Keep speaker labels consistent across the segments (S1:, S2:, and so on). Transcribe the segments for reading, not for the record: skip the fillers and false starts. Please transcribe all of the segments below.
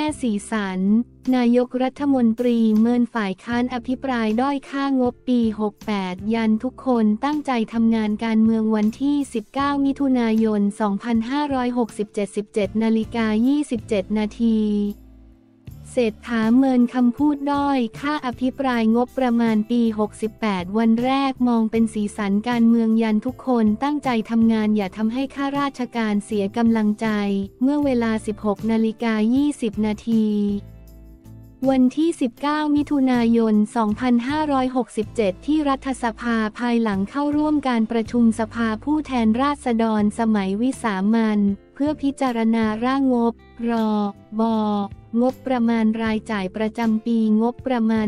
S1: ค่สีสันนายกรัฐมนตรีเมินฝ่ายค้านอภิปรายด้อยค่างบปี 68 ยันทุกคนตั้งใจทำงานการเมืองวันที่ 19 มิถุนายน 2567 17:27 นาทีเศรษฐาเมินคำพูดด้อยค่าอภิปรายงบประมาณปี 68 วันแรกมองเป็นสีสันการเมืองยันทุกคนตั้งใจทำงานอย่าทำให้ข้าราชการเสียกำลังใจเมื่อเวลา 16:20 นาทีวันที่ 19 มิถุนายน 2567 ที่รัฐสภาภายหลังเข้าร่วมการประชุมสภาผู้แทนราษฎรสมัยวิสามัญเพื่อพิจารณาร่างงบรบงบประมาณรายจ่ายประจำปีงบประมาณ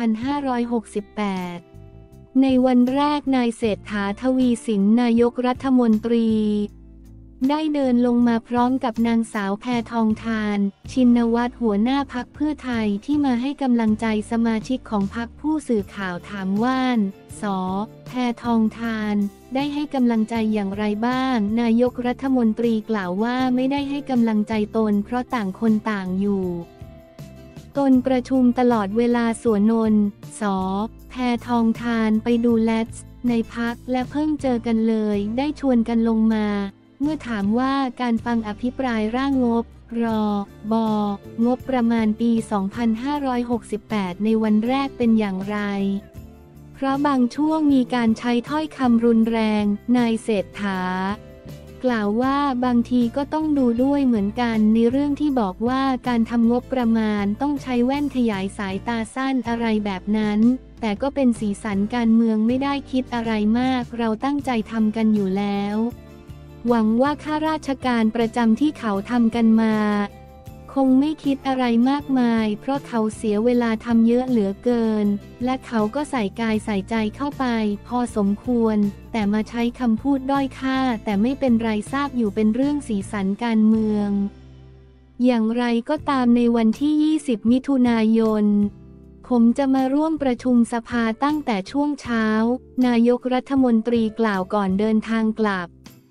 S1: 2568 ในวันแรกนายเศรษฐาทวีสินนายกรัฐมนตรีได้เดินลงมาพร้อมกับนางสาวแพทองธารชินวัตรหัวหน้าพรรคเพื่อไทยที่มาให้กำลังใจสมาชิกของพรรคผู้สื่อข่าวถามว่านส.แพทองธารได้ให้กำลังใจอย่างไรบ้างนายกรัฐมนตรีกล่าวว่าไม่ได้ให้กำลังใจตนเพราะต่างคนต่างอยู่ตนประชุมตลอดเวลาส่วนนนส.แพทองธารไปดูแลตส์ในพรรคและเพิ่งเจอกันเลยได้ชวนกันลงมาเมื่อถามว่าการฟังอภิปรายร่างงบรบงบประมาณปี 2568 ในวันแรกเป็นอย่างไรเพราะบางช่วงมีการใช้ถ้อยคำรุนแรงนายเศรษฐากล่าวว่าบางทีก็ต้องดูด้วยเหมือนกันในเรื่องที่บอกว่าการทำงบประมาณต้องใช้แว่นขยายสายตาสั้นอะไรแบบนั้นแต่ก็เป็นสีสันการเมืองไม่ได้คิดอะไรมากเราตั้งใจทำกันอยู่แล้วหวังว่าข้าราชการประจำที่เขาทำกันมาคงไม่คิดอะไรมากมายเพราะเขาเสียเวลาทำเยอะเหลือเกินและเขาก็ใส่กายใส่ใจเข้าไปพอสมควรแต่มาใช้คำพูดด้อยค่าแต่ไม่เป็นไรทราบอยู่เป็นเรื่องสีสันการเมืองอย่างไรก็ตามในวันที่ 20 มิถุนายนผมจะมาร่วมประชุมสภาตั้งแต่ช่วงเช้านายกรัฐมนตรีกล่าวก่อนเดินทางกลับ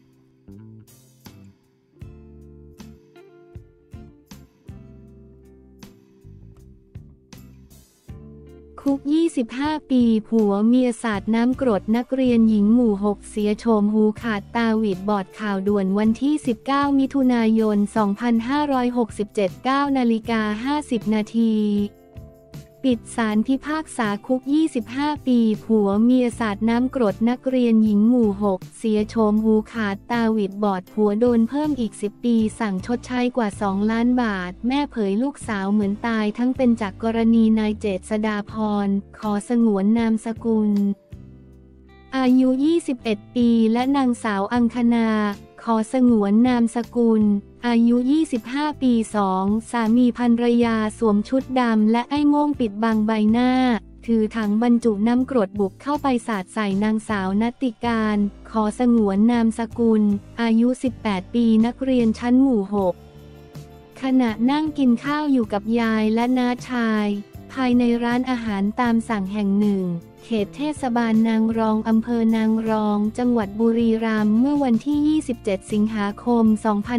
S1: คุก 25 ปีผัวเมียสาดน้ำกรดนักเรียนหญิงหมู่ 6 เสียโฉมหูขาดตาหวิดบอดข่าวด่วนวันที่ 19 มิถุนายน 2567 9:50 นาทีปิดศาลพิพากษาคุก 25 ปีผัวเมียสาดน้ำกรดนักเรียนหญิงหมู่ 6 เสียโฉมหูขาดตาหวิดบอดผัวโดนเพิ่มอีก 10 ปีสั่งชดใช้กว่า 2 ล้านบาทแม่เผยลูกสาวเหมือนตายทั้งเป็นจากกรณีนายเจษฎาพรขอสงวนนามสกุลอายุ 21 ปีและนางสาวอังคณาขอสงวนนามสกุลอายุ 25 ปี 2 สามีภรรยาสวมชุดดำและไอ้โม่งปิดบังใบหน้าถือถังบรรจุน้ำกรดบุกเข้าไปสาดใส่นางสาวณัตติการขอสงวนนามสกุลอายุ 18 ปีนักเรียนชั้นหมู่ 6 ขณะนั่งกินข้าวอยู่กับยายและน้าชายภายในร้านอาหารตามสั่งแห่งหนึ่งเขตเทศบาลนางรองอำเภอนางรองจังหวัดบุรีรัมย์เมื่อวันที่ 27 สิงหาคม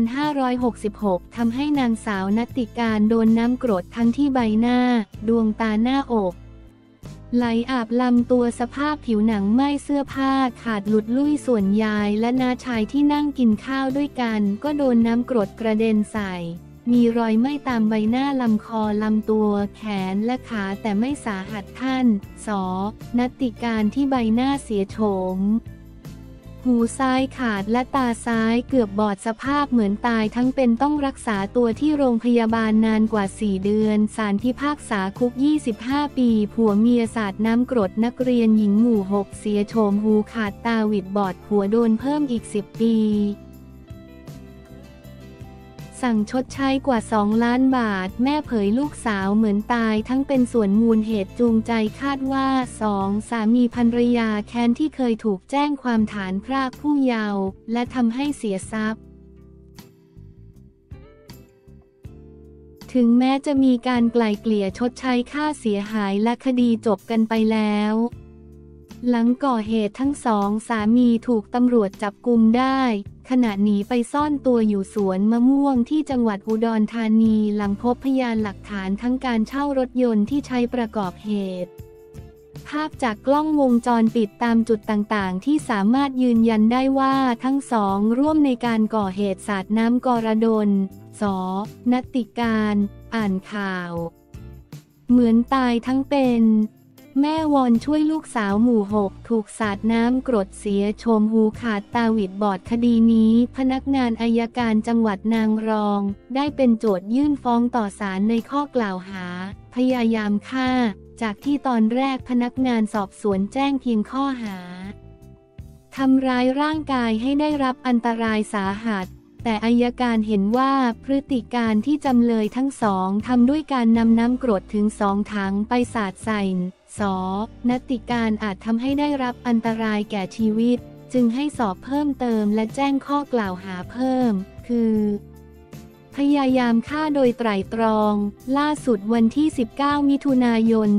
S1: 2566 ทำให้นางสาวณัตติการโดนน้ำกรดทั้งที่ใบหน้าดวงตาหน้าอกไหลอาบลำตัวสภาพผิวหนังไหม้เสื้อผ้าขาดหลุดลุ่ยส่วนยายและน้าชายที่นั่งกินข้าวด้วยกันก็โดนน้ำกรดกระเด็นใส่มีรอยไหม้ตามใบหน้าลำคอลำตัวแขนและขาแต่ไม่สาหัสท่านส.ณัตติการที่ใบหน้าเสียโฉมหูซ้ายขาดและตาซ้ายเกือบบอดสภาพเหมือนตายทั้งเป็นต้องรักษาตัวที่โรงพยาบาลนานกว่า 4 เดือนศาลพิพากษาคุก 25 ปีผัวเมียสาดน้ำกรดนักเรียนหญิงหมู่ 6 เสียโฉมหูขาดตาหวิดบอดผัวโดนเพิ่มอีก 10 ปีสั่งชดใช้กว่า 2 ล้านบาทแม่เผยลูกสาวเหมือนตายทั้งเป็นส่วนมูลเหตุจูงใจคาดว่า 2 สามีภรรยาแค้นที่เคยถูกแจ้งความฐานพรากผู้เยาว์และทำให้เสียทรัพย์ถึงแม้จะมีการไกล่เกลี่ยชดใช้ค่าเสียหายและคดีจบกันไปแล้วหลังก่อเหตุทั้งสองสามีถูกตำรวจจับกุมได้ขณะหนีไปซ่อนตัวอยู่สวนมะม่วงที่จังหวัดอุดรธานีหลังพบพยานหลักฐานทั้งการเช่ารถยนต์ที่ใช้ประกอบเหตุภาพจากกล้องวงจรปิดตามจุดต่างๆที่สามารถยืนยันได้ว่าทั้งสองร่วมในการก่อเหตุสาดน้ำกรดลส.ณัตติการอ่านข่าวเหมือนตายทั้งเป็นแม่วอนช่วยลูกสาวหมู่ 6ถูกสาดน้ำกรดเสียโฉมหูขาดตาหวิดบอดคดีนี้พนักงานอัยการจังหวัดนางรองได้เป็นโจทยื่นฟ้องต่อศาลในข้อกล่าวหาพยายามฆ่าจากที่ตอนแรกพนักงานสอบสวนแจ้งเพียงข้อหาทำร้ายร่างกายให้ได้รับอันตรายสาหัสแต่อัยการเห็นว่าพฤติการที่จำเลยทั้งสองทำด้วยการนำน้ำกรดถึง2 ถังไปสาดใส่ส.ณัตติการอาจทำให้ได้รับอันตรายแก่ชีวิตจึงให้สอบเพิ่มเติมและแจ้งข้อกล่าวหาเพิ่มคือพยายามฆ่าโดยไตร่ตรองล่าสุดวันที่19มิถุนายน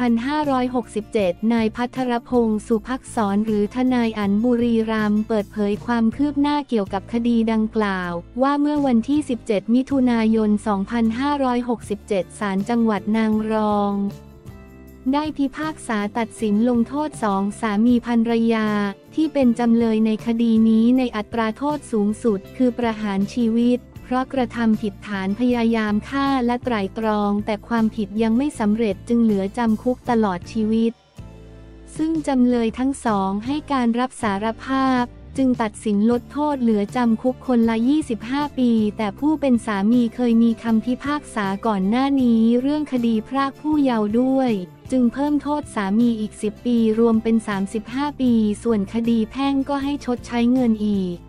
S1: 2567นายภัทรพงษ์สุภักษรหรือทนายอั๋นบุรีรัมย์เปิดเผยความคืบหน้าเกี่ยวกับคดีดังกล่าวว่าเมื่อวันที่17มิถุนายน2567ศาลจังหวัดนางรองได้พิพากษาตัดสินลงโทษ2 สามีภรรยาที่เป็นจำเลยในคดีนี้ในอัตราโทษสูงสุดคือประหารชีวิตเพราะกระทำผิดฐานพยายามฆ่าและไตร่ตรองแต่ความผิดยังไม่สำเร็จจึงเหลือจำคุกตลอดชีวิตซึ่งจำเลยทั้งสองให้การรับสารภาพจึงตัดสินลดโทษเหลือจำคุกคนละ25 ปีแต่ผู้เป็นสามีเคยมีคำพิพากษาก่อนหน้านี้เรื่องคดีพรากผู้เยาว์ด้วยจึงเพิ่มโทษสามีอีก10 ปีรวมเป็น35 ปีส่วนคดีแพ่งก็ให้ชดใช้เงินอีก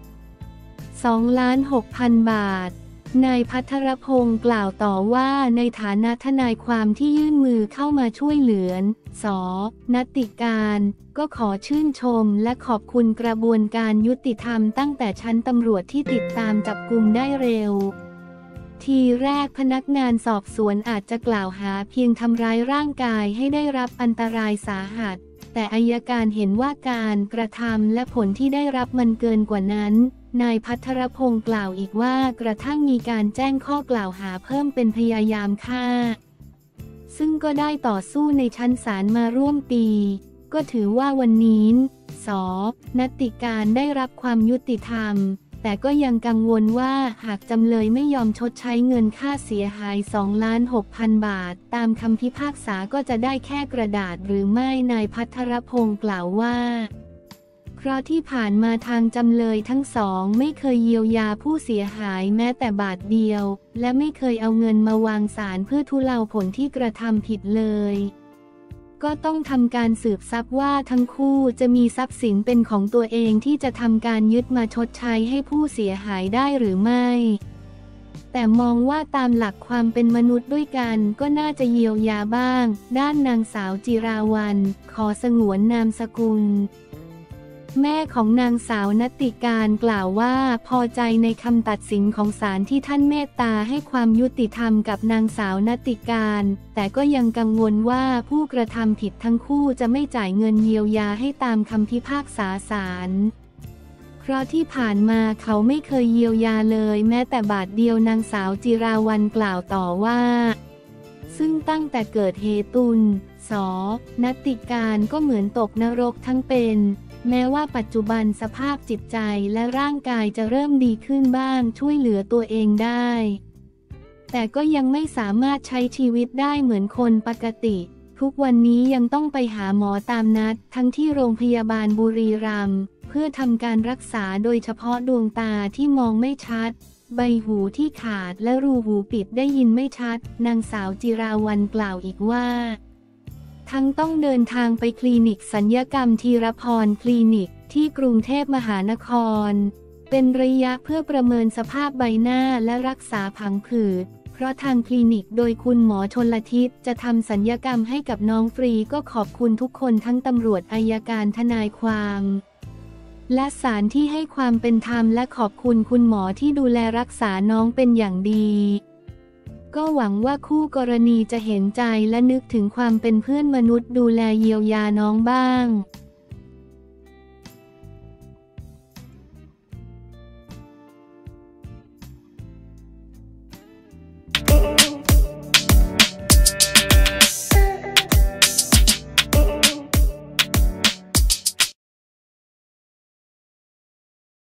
S1: 2,600,000 บาทนายภัทรพงษ์กล่าวต่อว่าในฐานะทนายความที่ยื่นมือเข้ามาช่วยเหลือส.ณัตติการก็ขอชื่นชมและขอบคุณกระบวนการยุติธรรมตั้งแต่ชั้นตำรวจที่ติดตามจับกุมได้เร็วทีแรกพนักงานสอบสวนอาจจะกล่าวหาเพียงทำร้ายร่างกายให้ได้รับอันตรายสาหัสแต่อัยการเห็นว่าการกระทำและผลที่ได้รับมันเกินกว่านั้นนายภัทรพงษ์กล่าวอีกว่ากระทั่งมีการแจ้งข้อกล่าวหาเพิ่มเป็นพยายามฆ่าซึ่งก็ได้ต่อสู้ในชั้นศาลมาร่วมปีก็ถือว่าวันนี้ส.ณัตติการได้รับความยุติธรรมแต่ก็ยังกังวลว่าหากจำเลยไม่ยอมชดใช้เงินค่าเสียหาย2,600,000 บาทตามคำพิพากษาก็จะได้แค่กระดาษหรือไม่นายภัทรพงษ์กล่าวว่าเพราะที่ผ่านมาทางจำเลยทั้งสองไม่เคยเยียวยาผู้เสียหายแม้แต่บาทเดียวและไม่เคยเอาเงินมาวางศาลเพื่อทุเลาผลที่กระทำผิดเลยก็ต้องทำการสืบทรัพย์ว่าทั้งคู่จะมีทรัพย์สินเป็นของตัวเองที่จะทำการยึดมาชดใช้ให้ผู้เสียหายได้หรือไม่แต่มองว่าตามหลักความเป็นมนุษย์ด้วยกันก็น่าจะเยียวยาบ้างด้านนางสาวจิราวรรณขอสงวนนามสกุลแม่ของนางสาวณัตติการกล่าวว่าพอใจในคำตัดสินของศาลที่ท่านเมตตาให้ความยุติธรรมกับนางสาวณัตติการแต่ก็ยังกังวลว่าผู้กระทำผิดทั้งคู่จะไม่จ่ายเงินเยียวยาให้ตามคำพิพากษาศาลเพราะที่ผ่านมาเขาไม่เคยเยียวยาเลยแม้แต่บาทเดียวนางสาวจิราวรรณกล่าวต่อว่าซึ่งตั้งแต่เกิดเหตุส.ณัตติการก็เหมือนตกนรกทั้งเป็นแม้ว่าปัจจุบันสภาพจิตใจและร่างกายจะเริ่มดีขึ้นบ้างช่วยเหลือตัวเองได้แต่ก็ยังไม่สามารถใช้ชีวิตได้เหมือนคนปกติทุกวันนี้ยังต้องไปหาหมอตามนัดทั้งที่โรงพยาบาลบุรีรัมย์เพื่อทำการรักษาโดยเฉพาะดวงตาที่มองไม่ชัดใบหูที่ขาดและรูหูปิดได้ยินไม่ชัดนางสาวจิราวรรณกล่าวอีกว่าทั้งต้องเดินทางไปคลินิกศัลยกรรมธีรพรคลินิกที่กรุงเทพมหานครเป็นระยะเพื่อประเมินสภาพใบหน้าและรักษาผังผืดเพราะทางคลินิกโดยคุณหมอชลทิศจะทำศัลยกรรมให้กับน้องฟรีก็ขอบคุณทุกคนทั้งตำรวจอัยการทนายความและศาลที่ให้ความเป็นธรรมและขอบคุณคุณหมอที่ดูแลรักษาน้องเป็นอย่างดีก็หวังว่าคู่กรณีจะเห็นใจและนึกถึงความเป็นเพื่อนมนุษย์ดูแลเยียวยาน้องบ้าง